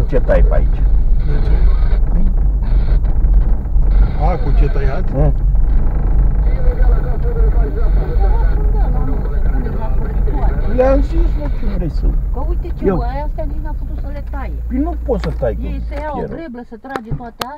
ce tai pe aici. De ce? A, cu ce tăiat? Le-am zis, mă, ce vrei să... Că uite ce, bă, astea nici n-a putut să le taie. Păi nu poți să tai cu Ei să iau o fierul. greblă, să trage toate